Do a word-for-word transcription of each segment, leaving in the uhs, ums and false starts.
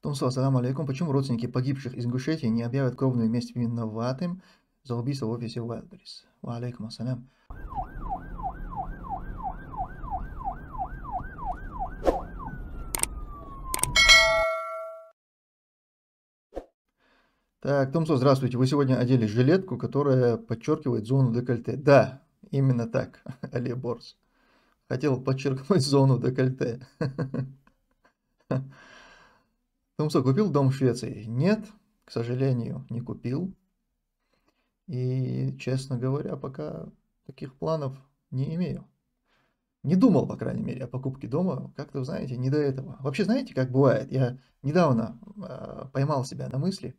Тумсо, ассаламу алейкум. Почему родственники погибших из Ингушетии не объявят кровную месть виноватым за убийство в офисе Wildberries? Ва алейкум ассалям. Так, Тумсо, здравствуйте. Вы сегодня одели жилетку, которая подчеркивает зону декольте. Да, именно так, Али Борс. Хотел подчеркнуть зону декольте. Тумсо, купил дом в Швеции? Нет, к сожалению, не купил. И, честно говоря, пока таких планов не имею. Не думал, по крайней мере, о покупке дома. Как-то, знаете, не до этого. Вообще, знаете, как бывает? Я недавно э, поймал себя на мысли.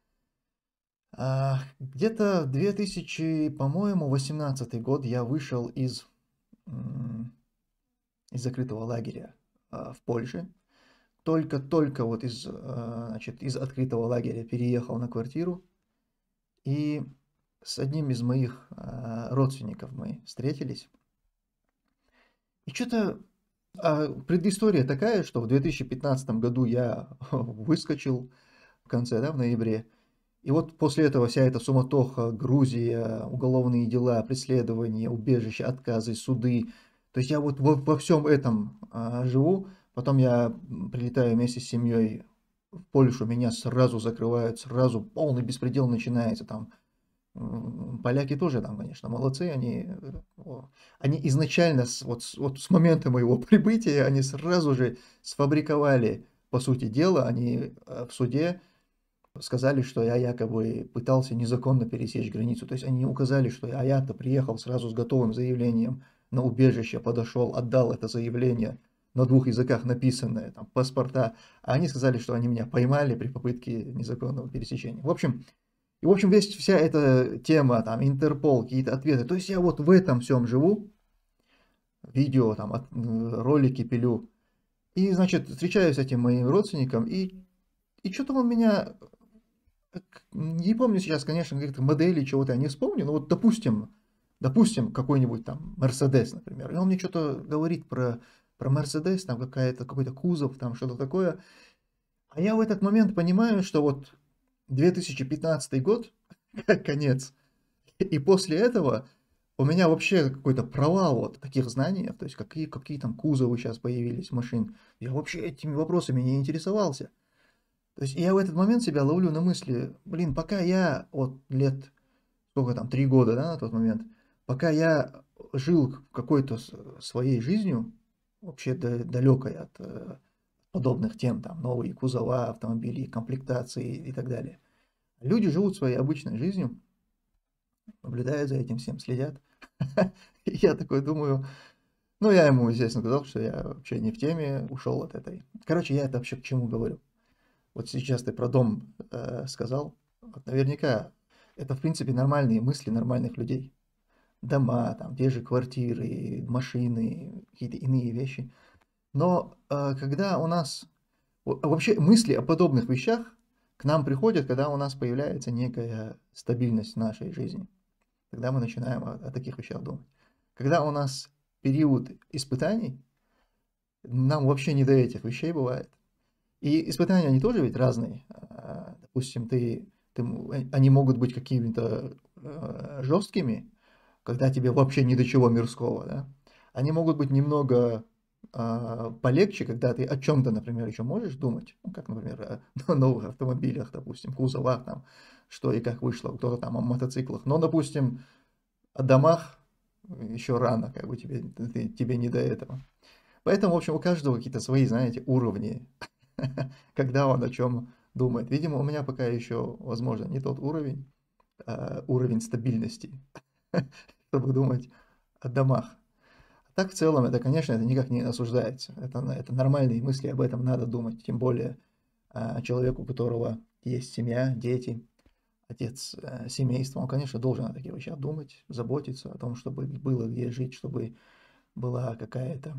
А, где-то две тысячи, по-моему, восемнадцатый год я вышел из, м, из закрытого лагеря а, в Польше. Только-только вот из, а, значит, из открытого лагеря переехал на квартиру. И с одним из моих а, родственников мы встретились. И что-то а, предыстория такая, что в две тысячи пятнадцатом году я выскочил в конце, да, в ноябре. И вот после этого вся эта суматоха, Грузия, уголовные дела, преследования, убежища, отказы, суды. То есть я вот во, во всем этом а, живу. Потом я м, прилетаю вместе с семьей в Польшу, меня сразу закрывают, сразу полный беспредел начинается там. М, Поляки тоже там, конечно, молодцы, они, э, о, они изначально, с, вот, с- вот с момента моего прибытия, они сразу же сфабриковали, по сути дела, они э, в суде сказали, что я якобы пытался незаконно пересечь границу. То есть они указали, что я, а я-то приехал сразу с готовым заявлением на убежище, подошел, отдал это заявление на двух языках написанное, там, паспорта, а они сказали, что они меня поймали при попытке незаконного пересечения. В общем, и, в общем, весь, вся эта тема, там, Интерпол, какие-то ответы, то есть я вот в этом всем живу, видео, там, от- ролики пилю, и, значит, встречаюсь с этим моим родственником, и, и что-то он меня, не помню сейчас, конечно, каких-то моделей, чего-то я не вспомню, но вот, допустим, допустим, какой-нибудь там Мерседес, например, и он мне что-то говорит про, про Мерседес, там какая-то, какой-то кузов, там что-то такое, а я в этот момент понимаю, что вот две тысячи пятнадцатый год, конец. И после этого у меня вообще какой-то провал вот в таких знаниях, то есть какие, какие там кузовы сейчас появились машин. Я вообще этими вопросами не интересовался. То есть я в этот момент себя ловлю на мысли, блин, пока я вот лет, сколько там, три года, да, на тот момент, пока я жил какой-то с- своей жизнью, вообще да- далекой от э, подобных тем, там, новые кузова, автомобили, комплектации и так далее. Люди живут своей обычной жизнью, наблюдают за этим всем, следят. И я такой думаю, ну, я ему, естественно, сказал, что я вообще не в теме, ушел от этой. Короче, я это вообще к чему говорю? Вот сейчас ты про дом э, сказал. Вот наверняка это, в принципе, нормальные мысли нормальных людей. Дома, там, те же квартиры, машины, какие-то иные вещи. Но э, когда у нас... во- Вообще мысли о подобных вещах к нам приходят, когда у нас появляется некая стабильность в нашей жизни. Тогда мы начинаем о, о таких вещах думать. Когда у нас период испытаний, нам вообще не до этих вещей бывает. И испытания, они тоже ведь разные. А, Допустим, ты, ты, м- э, они могут быть какими-то э, жесткими, когда тебе вообще ни до чего мирского, да. Они могут быть немного а, полегче, когда ты о чем-то, например, еще можешь думать, ну, как, например, о новых автомобилях, допустим, кузовах, там, что и как вышло, кто-то там о мотоциклах. Но, допустим, о домах еще рано, как бы тебе, ты- тебе не до этого. Поэтому, в общем, у каждого какие-то свои, знаете, уровни, когда он о чем думает. Видимо, у меня пока еще, возможно, не тот уровень, а, уровень стабильности, чтобы думать о домах. А так, в целом, это, конечно, это никак не осуждается. Это, это нормальные мысли, об этом надо думать. Тем более а, человеку, у которого есть семья, дети, отец э, семейства, он, конечно, должен о таких вещах думать, заботиться о том, чтобы было где жить, чтобы была какая-то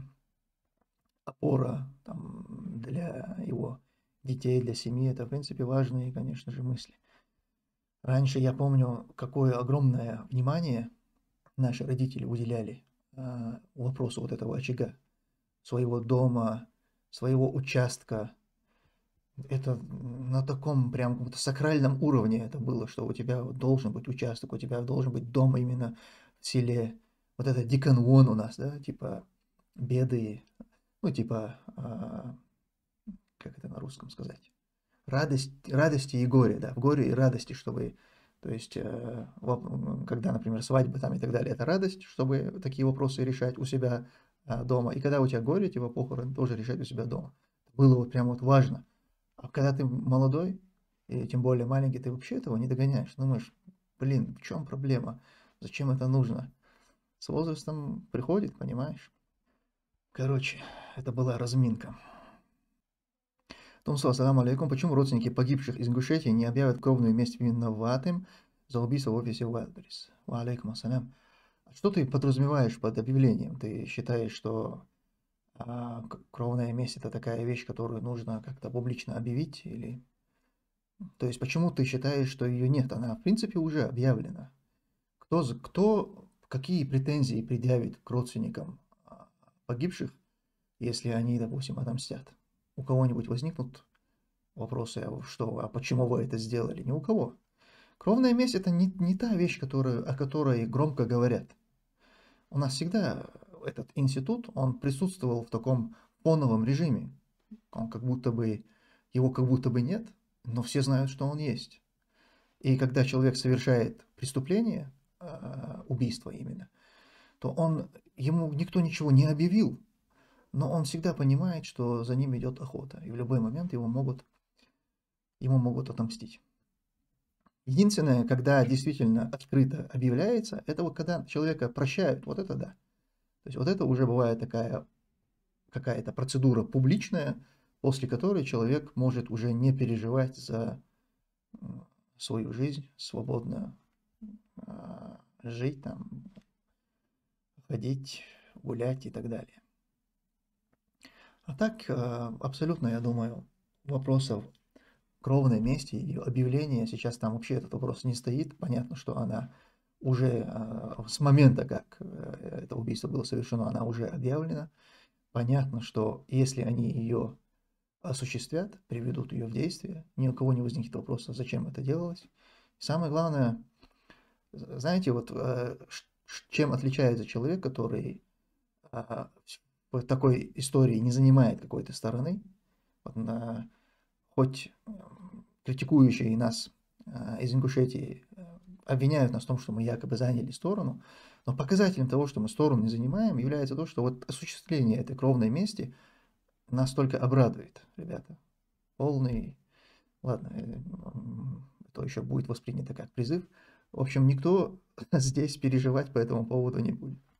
опора там, для его детей, для семьи. Это, в принципе, важные, конечно же, мысли. Раньше я помню, какое огромное внимание наши родители уделяли э, вопросу вот этого очага, своего дома, своего участка. Это на таком прям каком-то сакральном уровне это было, что у тебя вот должен быть участок, у тебя должен быть дом именно в селе. Вот это Дикон Вон у нас, да, типа беды, ну типа, а, как это на русском сказать? Радость, радости и горе, да, в горе и радости, чтобы, то есть, э, воп- когда, например, свадьба там и так далее, это радость, чтобы такие вопросы решать у себя а, дома. И когда у тебя горе, типа похорон, тоже решать у себя дома. Было вот прям вот важно. А когда ты молодой, и тем более маленький, ты вообще этого не догоняешь. Думаешь, блин, в чем проблема? Зачем это нужно? С возрастом приходит, понимаешь? Короче, это была разминка. Томсо, ассаламу алейкум. Почему родственники погибших из Ингушетии не объявят кровную месть виноватым за убийство в офисе Wildberries? Ва алейкум ассалям. А что ты подразумеваешь под объявлением? Ты считаешь, что а, к- кровная месть это такая вещь, которую нужно как-то публично объявить? Или... То есть почему ты считаешь, что ее нет? Она в принципе уже объявлена. Кто, за- кто какие претензии предъявит к родственникам а, погибших, если они, допустим, отомстят? У кого-нибудь возникнут вопросы, а что, а почему вы это сделали? Ни у кого. Кровная месть это не, не та вещь, которую, о которой громко говорят. У нас всегда этот институт, он присутствовал в таком фоновом режиме. Он как будто бы, его как будто бы нет, но все знают, что он есть. И когда человек совершает преступление, а, убийство именно, то он, ему никто ничего не объявил, но он всегда понимает, что за ним идет охота, и в любой момент его могут, ему могут отомстить. Единственное, когда действительно открыто объявляется, это вот когда человека прощают, вот это да. То есть вот это уже бывает такая какая-то процедура публичная, после которой человек может уже не переживать за свою жизнь, свободно а, жить там, ходить, гулять и так далее. А так, а, абсолютно, я думаю, вопросов кровной мести и объявления, сейчас там вообще этот вопрос не стоит. Понятно, что она уже а, с момента, как э, это убийство было совершено, она уже объявлена. Понятно, что если они ее осуществят, приведут ее в действие, ни у кого не возникнет вопроса, зачем это делалось. Самое главное, знаете, вот э, чем отличается человек, который а, в такой истории не занимает какой-то стороны, вот на, хоть критикующие нас а, из Ингушетии э, обвиняют нас в том, что мы якобы заняли сторону, но показателем того, что мы сторону не занимаем, является то, что вот осуществление этой кровной мести нас только обрадует, ребята. Полный, ладно, э, это еще будет воспринято как призыв. В общем, никто здесь переживать по этому поводу не будет.